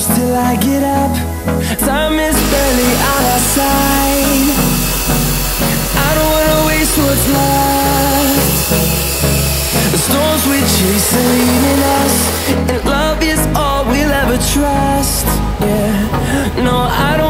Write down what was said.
close till I get up. Time is barely on our side. I don't wanna waste what's left. The storms we chase are leading us, and love is all we'll ever trust. Yeah, no, I don't